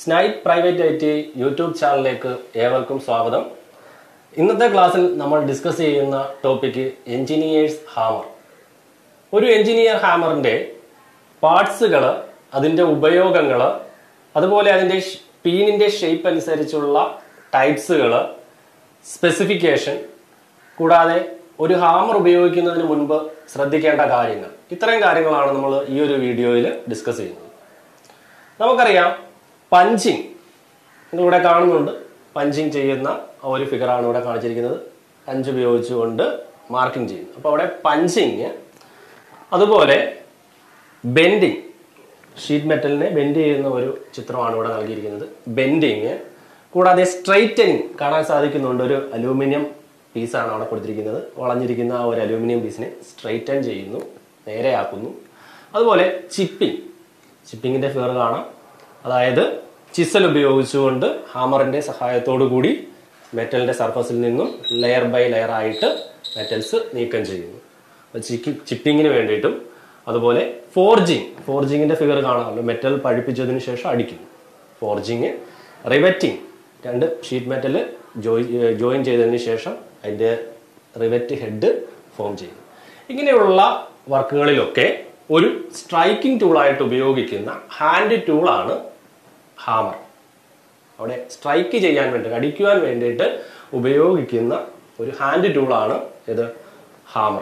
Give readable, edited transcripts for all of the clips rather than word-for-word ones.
Snipe private I T YouTube ചാനലിലേക്ക് ഏവർക്കും സ്വാഗതം. ഇന്നത്തെ ക്ലാസ്സിൽ നമ്മൾ ഡിസ്കസ് ചെയ്യുന്ന ടോപ്പിക്ക് എഞ്ചിനീയേഴ്സ് ഹാമർ. ഒരു എഞ്ചിനീയർ ഹാമറിന്റെ പാർട്സുകൾ, അതിൻ്റെ ഉപയോഗങ്ങൾ, അതുപോലെ അതിൻ്റെ പീനിൻ്റെ ഷേപ്പ് അനുസരിച്ചുള്ള ടൈപ്സുകൾ, സ്പെസിഫിക്കേഷൻ, കൂടാതെ ഒരു ഹാമർ ഉപയോഗിക്കുന്നതിന് മുൻപ് ശ്രദ്ധിക്കേണ്ട കാര്യങ്ങൾ, ഇത്രയും കാര്യങ്ങളാണ് നമ്മൾ ഈ ഒരു വീഡിയോയിൽ ഡിസ്കസ് ചെയ്യുന്നത്. നമുക്കറിയാം, പഞ്ചിങ് നിങ്ങളിവിടെ കാണുന്നുണ്ട്. പഞ്ചിങ് ചെയ്യുന്ന ഒരു ഫിഗറാണ് ഇവിടെ കാണിച്ചിരിക്കുന്നത്. പഞ്ച് ഉപയോഗിച്ചുകൊണ്ട് മാർക്കിംഗ് ചെയ്യുന്നു. അപ്പോൾ അവിടെ പഞ്ചിങ്, അതുപോലെ ബെൻഡിങ്, ഷീറ്റ് മെറ്റലിനെ ബെൻഡ് ചെയ്യുന്ന ഒരു ചിത്രമാണ് ഇവിടെ നൽകിയിരിക്കുന്നത്. ബെൻഡിങ്, കൂടാതെ സ്ട്രൈറ്റനിങ് കാണാൻ സാധിക്കുന്നുണ്ട്. ഒരു അലൂമിനിയം പീസാണ് അവിടെ കൊടുത്തിരിക്കുന്നത്. വളഞ്ഞിരിക്കുന്ന ആ ഒരു അലൂമിനിയം പീസിനെ സ്ട്രൈറ്റൻ ചെയ്യുന്നു, നേരെയാക്കുന്നു. അതുപോലെ ചിപ്പിങ്ങിന്റെ ഫിഗർ കാണാം. അതായത് ചിസൽ ഉപയോഗിച്ചുകൊണ്ട് ഹാമറിന്റെ സഹായത്തോടു കൂടി മെറ്റലിന്റെ സർഫസിൽ നിന്നും ലെയർ ബൈ ലെയർ ആയിട്ട് മെറ്റൽസ് നീക്കം ചെയ്യുന്നു. ചിപ്പിങ്ങിന് വേണ്ടിയിട്ടും. അതുപോലെ ഫോർജിങ്ങിന്റെ ഫിഗർ കാണാമല്ലോ. മെറ്റൽ പഴുപ്പിച്ചതിന് ശേഷം അടിക്കുന്നു. ഫോർജിങ്. റിവറ്റിംഗ്, രണ്ട് ഷീറ്റ് മെറ്റൽ ജോയിൻ ചെയ്തതിന് ശേഷം അതിൻ്റെ റിവറ്റ് ഹെഡ് ഫോം ചെയ്യുന്നു. ഇങ്ങനെയുള്ള വർക്കുകളിലൊക്കെ ഒരു സ്ട്രൈക്കിംഗ് ടൂളായിട്ട് ഉപയോഗിക്കുന്ന ഹാൻഡ് ടൂളാണ് ഹാമർ. അവിടെ സ്ട്രൈക്ക് ചെയ്യാൻ വേണ്ടി, അടിക്കുവാൻ വേണ്ടിയിട്ട് ഉപയോഗിക്കുന്ന ഒരു ഹാൻഡ് ടൂളാണ് ഇത് ഹാമർ.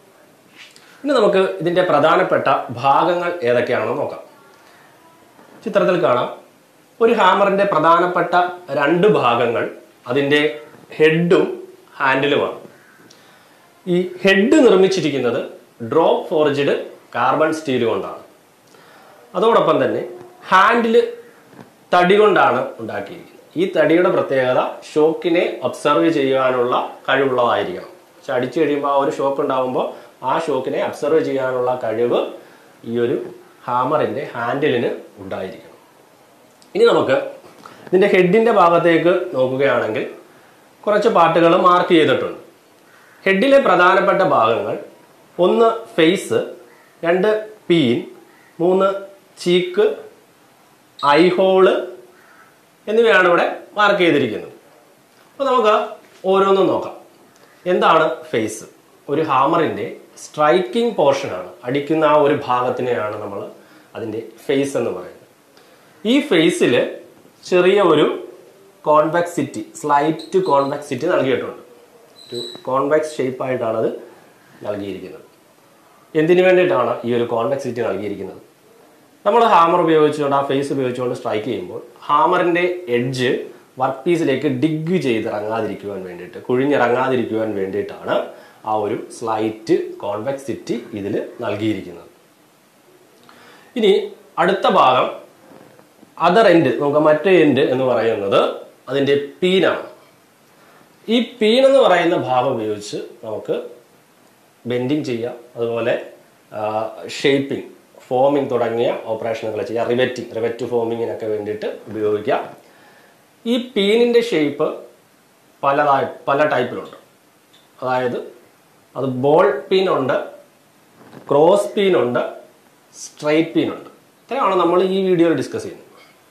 ഇനി നമുക്ക് ഇതിൻ്റെ പ്രധാനപ്പെട്ട ഭാഗങ്ങൾ ഏതൊക്കെയാണെന്ന് നോക്കാം. ചിത്രത്തിൽ കാണാം ഒരു ഹാമറിന്റെ പ്രധാനപ്പെട്ട രണ്ട് ഭാഗങ്ങൾ അതിൻ്റെ ഹെഡും ഹാൻഡിലുമാണ്. ഈ ഹെഡ് നിർമ്മിച്ചിരിക്കുന്നത് ഡ്രോപ്പ് ഫോർജ്ഡ് കാർബൺ സ്റ്റീൽ കൊണ്ടാണ്. അതോടൊപ്പം തന്നെ ഹാൻഡില് തടി കൊണ്ടാണ് ഉണ്ടാക്കിയിരിക്കുന്നത്. ഈ തടിയുടെ പ്രത്യേകത ഷോക്കിനെ ഒബ്സർവ് ചെയ്യാനുള്ള കഴിവുള്ളതായിരിക്കണം. പക്ഷെ അടിച്ചു കഴിയുമ്പോൾ ആ ഒരു ഷോക്ക് ഉണ്ടാകുമ്പോൾ ആ ഷോക്കിനെ ഒബ്സർവ് ചെയ്യാനുള്ള കഴിവ് ഈ ഒരു ഹാമറിന്റെ ഹാൻഡിലിന് ഉണ്ടായിരിക്കണം. ഇനി നമുക്ക് ഇതിന്റെ ഹെഡിന്റെ ഭാഗത്തേക്ക് നോക്കുകയാണെങ്കിൽ കുറച്ച് പാർട്ടുകൾ മാർക്ക് ചെയ്തിട്ടുണ്ട്. ഹെഡിലെ പ്രധാനപ്പെട്ട ഭാഗങ്ങൾ: 1 face, 2 peen, 3 cheek, eye hole എന്നിവയാണ് ഇവിടെ മാർക്ക് ചെയ്തിരിക്കുന്നത്. അപ്പോൾ നമുക്ക് ഓരോന്നും നോക്കാം. എന്താണ് ഫേസ്? ഒരു ഹാമറിന്റെ സ്ട്രൈക്കിംഗ് പോർഷനാണ്. അടിക്കുന്ന ആ ഒരു ഭാഗത്തിനെയാണ് നമ്മൾ അതിൻ്റെ ഫേസ് എന്ന് പറയുന്നത്. ഈ ഫേസിൽ ചെറിയ ഒരു കോൺവെക്സിറ്റി, സ്ലൈറ്റ് കോൺവെക്സിറ്റി നൽകിയിട്ടുണ്ട്. ഒരു കോൺവെക്സ് ഷേപ്പായിട്ടാണ് അത് നൽകിയിരിക്കുന്നത്. എന്തിനു വേണ്ടിയിട്ടാണ് ഈ ഒരു കോൺവെക്സിറ്റി നൽകിയിരിക്കുന്നത്? നമ്മൾ ഹാമർ ഉപയോഗിച്ചുകൊണ്ട്, ആ ഫേസ് ഉപയോഗിച്ചുകൊണ്ട് സ്ട്രൈക്ക് ചെയ്യുമ്പോൾ ഹാമറിന്റെ എഡ്ജ് വർക്ക് പീസിലേക്ക് ഡിഗ് ചെയ്തിറങ്ങാതിരിക്കുവാൻ വേണ്ടിയിട്ട്, കുഴിഞ്ഞിറങ്ങാതിരിക്കുവാൻ വേണ്ടിയിട്ടാണ് ആ ഒരു സ്ലൈറ്റ് കോൺവെക്സിറ്റി ഇതിൽ നൽകിയിരിക്കുന്നത്. ഇനി അടുത്ത ഭാഗം അതർ എൻഡ് നമുക്ക്, മറ്റേ എൻഡ് എന്ന് പറയുന്നത് അതിൻ്റെ പീനാണ്. ഈ പീൻ എന്ന് പറയുന്ന ഭാഗം ഉപയോഗിച്ച് നമുക്ക് ബെൻഡിങ് ചെയ്യാം, അതുപോലെ ഷേപ്പിംഗ്, ഫോമിങ് തുടങ്ങിയ ഓപ്പറേഷനുകൾ ചെയ്യാം. റിവറ്റ് ഫോമിങ്ങിനൊക്കെ വേണ്ടിയിട്ട് ഉപയോഗിക്കാം. ഈ പീനിൻ്റെ ഷേപ്പ് പല ടൈപ്പിലുണ്ട്. അതായത് അത് ബോൾ പീനുണ്ട്, ക്രോസ് പീനുണ്ട്, സ്ട്രൈറ്റ് പീനുണ്ട്. ഇത്രയാണ് നമ്മൾ ഈ വീഡിയോയിൽ ഡിസ്കസ് ചെയ്യുന്നത്.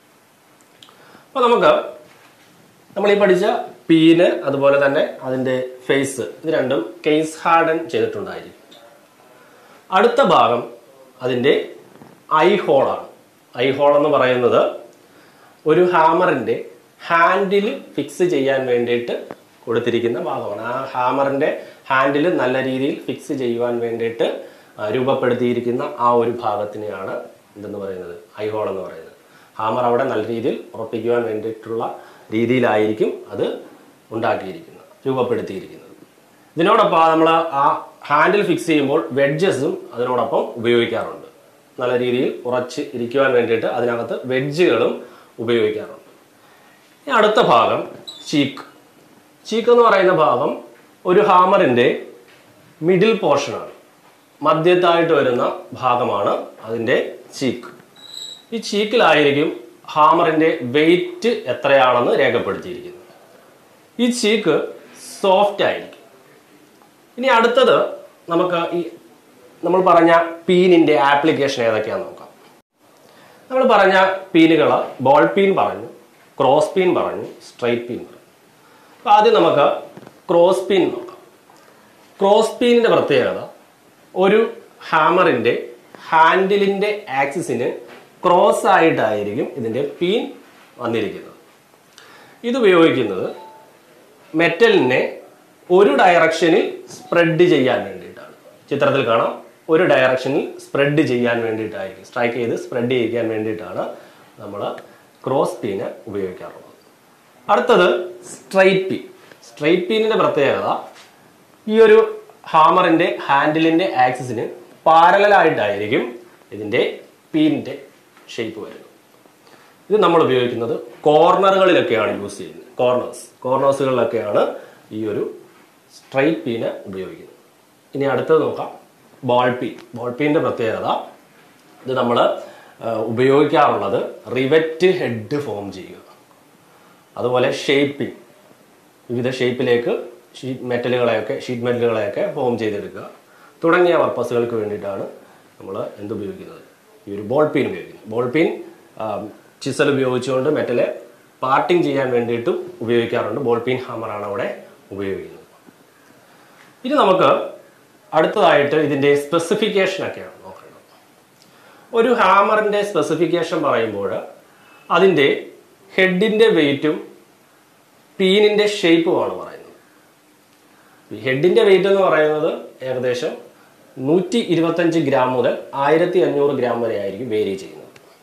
അപ്പോൾ നമ്മൾ ഈ പഠിച്ച പീന്, അതുപോലെ തന്നെ അതിൻ്റെ ഫേസ്, ഇത് രണ്ടും കേസ് ഹാർഡൻ ചെയ്തിട്ടുണ്ടായിരിക്കും. അടുത്ത ഭാഗം അതിൻ്റെ ഐ ഹോളാണ്. ഐ ഹോൾ എന്ന് പറയുന്നത് ഒരു ഹാമറിന്റെ ഹാൻഡിൽ ഫിക്സ് ചെയ്യാൻ വേണ്ടിയിട്ട് കൊടുത്തിരിക്കുന്ന ഭാഗമാണ്. ആ ഹാമറിന്റെ ഹാൻഡിൽ നല്ല രീതിയിൽ ഫിക്സ് ചെയ്യുവാൻ വേണ്ടിയിട്ട് രൂപപ്പെടുത്തിയിരിക്കുന്ന ആ ഒരു ഭാഗത്തിനെയാണ് എന്തെന്ന് പറയുന്നത്, ഐ ഹോൾ എന്ന് പറയുന്നത്. ഹാമർ അവിടെ നല്ല രീതിയിൽ ഉറപ്പിക്കുവാൻ വേണ്ടിയിട്ടുള്ള രീതിയിലായിരിക്കും അത് ഉണ്ടാക്കിയിരിക്കുന്നത്, രൂപപ്പെടുത്തിയിരിക്കുന്നത്. ഇതിനോടൊപ്പം നമ്മൾ ആ ഹാൻഡിൽ ഫിക്സ് ചെയ്യുമ്പോൾ വെഡ്ജസും അതിനോടൊപ്പം ഉപയോഗിക്കാറുണ്ട്. നല്ല രീതിയിൽ ഉറച്ച് ഇരിക്കുവാൻ വേണ്ടിയിട്ട് അതിനകത്ത് വെഡ്ജുകളും ഉപയോഗിക്കാറുണ്ട്. ഇനി അടുത്ത ഭാഗം ചീക്ക് എന്ന് പറയുന്ന ഭാഗം ഒരു ഹാമറിന്റെ മിഡിൽ പോർഷനാണ്. മധ്യത്തായിട്ട് വരുന്ന ഭാഗമാണ് അതിൻ്റെ ചീക്ക്. ഈ ചീക്കിലായിരിക്കും ഹാമറിന്റെ വെയിറ്റ് എത്രയാണെന്ന് രേഖപ്പെടുത്തിയിരിക്കുന്നത്. ഈ ചീക്ക് സോഫ്റ്റ് ആയിരിക്കും. ഇനി അടുത്തത് നമുക്ക് ഈ നമ്മൾ പറഞ്ഞ പീനിന്റെ ആപ്ലിക്കേഷൻ ഏതൊക്കെയാണെന്ന് നോക്കാം. നമ്മൾ പറഞ്ഞ പീനുകൾ ബോൾ പീൻ പറഞ്ഞു, ക്രോസ് പീൻ പറഞ്ഞു, സ്ട്രൈറ്റ് പീൻ പറഞ്ഞു. അപ്പോൾ ആദ്യം നമുക്ക് ക്രോസ് പീൻ നോക്കാം. ക്രോസ് പീനിന്റെ പ്രത്യേകത ഒരു ഹാമറിന്റെ ഹാൻഡിലിന്റെ ആക്സിസിന് ക്രോസ് ആയിട്ടായിരിക്കും ഇതിന്റെ പീൻ വന്നിരിക്കുന്നത്. ഇത് ഉപയോഗിക്കുന്നത് മെറ്റലിനെ ഒരു ഡയറക്ഷനിൽ സ്പ്രെഡ് ചെയ്യാൻ വേണ്ടിയിട്ടാണ്. ചിത്രത്തിൽ കാണാം, ഒരു ഡയറക്ഷനിൽ സ്പ്രെഡ് ചെയ്യാൻ വേണ്ടിയിട്ടായിരിക്കും, സ്ട്രൈക്ക് ചെയ്ത് സ്പ്രെഡ് ചെയ്യിക്കാൻ വേണ്ടിയിട്ടാണ് നമ്മൾ ക്രോസ് പീന് ഉപയോഗിക്കാറുള്ളത്. അടുത്തത് സ്ട്രൈറ്റ് പീൻ. സ്ട്രൈറ്റ് പീനിന്റെ പ്രത്യേകത ഈ ഒരു ഹാമറിന്റെ ഹാൻഡിലിന്റെ ആക്സിസിന് പാരലായിട്ടായിരിക്കും ഇതിന്റെ പീനിന്റെ ഷേപ്പ് വരുന്നത്. ഇത് നമ്മൾ ഉപയോഗിക്കുന്നത് കോർണറുകളിലൊക്കെയാണ് യൂസ് ചെയ്യുന്നത്. കോർണേഴ്സുകളിലൊക്കെയാണ് ഈ ഒരു സ്ട്രൈറ്റ് പീന് ഉപയോഗിക്കുന്നത്. ഇനി അടുത്തത് നോക്കാം, ബോൾ പീൻ. ബോൾ പീനിന്റെ പ്രത്യേകത ഇത് നമ്മൾ ഉപയോഗിക്കാറുള്ളത് റിവറ്റ് ഹെഡ് ഫോം ചെയ്യുക, അതുപോലെ ഷേപ്പിംഗ്, വിവിധ ഷേപ്പിലേക്ക് ഷീറ്റ് മെറ്റലുകളെയൊക്കെ ഫോം ചെയ്തെടുക്കുക തുടങ്ങിയ പർപ്പസുകൾക്ക് വേണ്ടിയിട്ടാണ് നമ്മൾ എന്തുപയോഗിക്കുന്നത്, ഈ ഒരു ബോൾ പീൻ ഉപയോഗിക്കുന്നത്. ബോൾ പീൻ ചിസൽ ഉപയോഗിച്ചുകൊണ്ട് മെറ്റലെ പാർട്ടിങ് ചെയ്യാൻ വേണ്ടിയിട്ടും ഉപയോഗിക്കാറുണ്ട്. ബോൾ പീൻ ഹാമറാണ് അവിടെ ഉപയോഗിക്കുന്നത്. ഇനി നമുക്ക് അടുത്തതായിട്ട് ഇതിൻ്റെ സ്പെസിഫിക്കേഷനൊക്കെയാണ് നോക്കേണ്ടത്. ഒരു ഹാമറിൻ്റെ സ്പെസിഫിക്കേഷൻ പറയുമ്പോൾ അതിൻ്റെ ഹെഡിൻ്റെ വെയിറ്റും പീനിൻ്റെ ഷേപ്പുമാണ് പറയുന്നത്. ഹെഡിൻ്റെ വെയിറ്റ് എന്ന് പറയുന്നത് ഏകദേശം 125 ഗ്രാം മുതൽ 1500 ഗ്രാം വരെ ആയിരിക്കും വേരി ചെയ്യുന്നത്.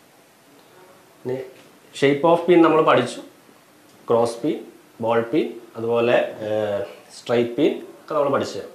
ഇനി ഷേപ്പ് ഓഫ് പീൻ നമ്മൾ പഠിച്ചു, ക്രോസ് പീൻ, ബോൾ പീൻ, അതുപോലെ സ്ട്രൈറ്റ് പീൻ ഒക്കെ നമ്മൾ പഠിച്ചത്.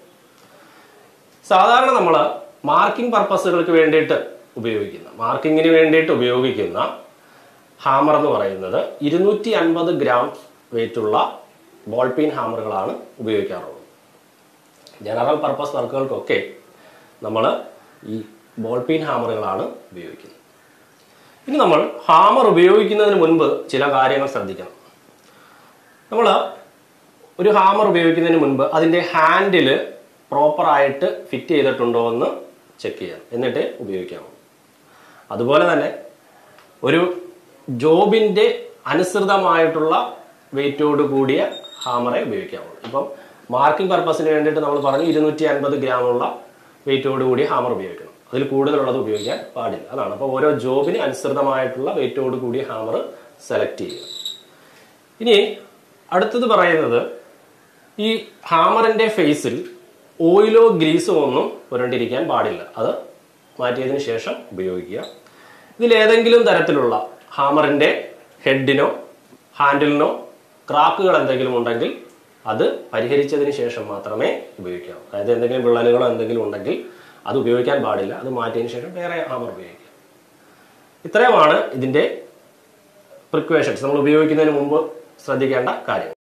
സാധാരണ നമ്മൾ മാർക്കിംഗ് പർപ്പസുകൾക്ക് വേണ്ടിയിട്ട് മാർക്കിങ്ങിന് വേണ്ടിയിട്ട് ഉപയോഗിക്കുന്ന ഹാമർ എന്ന് പറയുന്നത് 250 ഗ്രാം വെയിറ്റുള്ള ബോൾ പീൻ ഹാമറുകളാണ് ഉപയോഗിക്കാറുള്ളത്. ജനറൽ പർപ്പസ് വർക്കുകൾക്കൊക്കെ നമ്മൾ ഈ ബോൾ പീൻ ഹാമറുകളാണ് ഉപയോഗിക്കുന്നത്. ഇനി നമ്മൾ ഹാമർ ഉപയോഗിക്കുന്നതിന് മുൻപ് ചില കാര്യങ്ങൾ ശ്രദ്ധിക്കണം. നമ്മൾ ഒരു ഹാമർ ഉപയോഗിക്കുന്നതിന് മുൻപ് അതിൻ്റെ ഹാൻഡിൽ പ്രോപ്പറായിട്ട് ഫിറ്റ് ചെയ്തിട്ടുണ്ടോ എന്ന് ചെക്ക് ചെയ്യണം, എന്നിട്ട് ഉപയോഗിക്കാമോ. അതുപോലെ തന്നെ ഒരു ജോബിൻ്റെ അനുസൃതമായിട്ടുള്ള വെയിറ്റോട് കൂടിയ ഹാമറെ ഉപയോഗിക്കാവുള്ളൂ. ഇപ്പം മാർക്കിംഗ് പർപ്പസിന് വേണ്ടിയിട്ട് നമ്മൾ പറഞ്ഞു 250 ഗ്രാമുള്ള വെയിറ്റോട് കൂടിയ ഹാമർ ഉപയോഗിക്കണം, അതിൽ കൂടുതലുള്ളത് ഉപയോഗിക്കാൻ പാടില്ല. അതാണ്. അപ്പോൾ ഓരോ ജോബിന് അനുസൃതമായിട്ടുള്ള വെയിറ്റോട് കൂടിയ ഹാമർ സെലക്ട് ചെയ്യുക. ഇനി അടുത്തത് പറയുന്നത്, ഈ ഹാമറിൻ്റെ ഫേസിൽ ഓയിലോ ഗ്രീസോ ഒന്നും പുരണ്ടിരിക്കാൻ പാടില്ല, അത് മാറ്റിയതിന് ശേഷം ഉപയോഗിക്കുക. ഇതിലേതെങ്കിലും തരത്തിലുള്ള ഹാമറിൻ്റെ ഹെഡിനോ ഹാൻഡിലിനോ ക്രാക്കുകൾ എന്തെങ്കിലും ഉണ്ടെങ്കിൽ അത് പരിഹരിച്ചതിന് ശേഷം മാത്രമേ ഉപയോഗിക്കാവൂ. അതായത് എന്തെങ്കിലും വിള്ളലുകളോ എന്തെങ്കിലും ഉണ്ടെങ്കിൽ അത് ഉപയോഗിക്കാൻ പാടില്ല, അത് മാറ്റിയതിന് ശേഷം വേറെ ഹാമർ ഉപയോഗിക്കുക. ഇത്രയുമാണ് ഇതിൻ്റെ പ്രിക്വേഷൻസ്, നമ്മൾ ഉപയോഗിക്കുന്നതിന് മുമ്പ് ശ്രദ്ധിക്കേണ്ട കാര്യങ്ങൾ.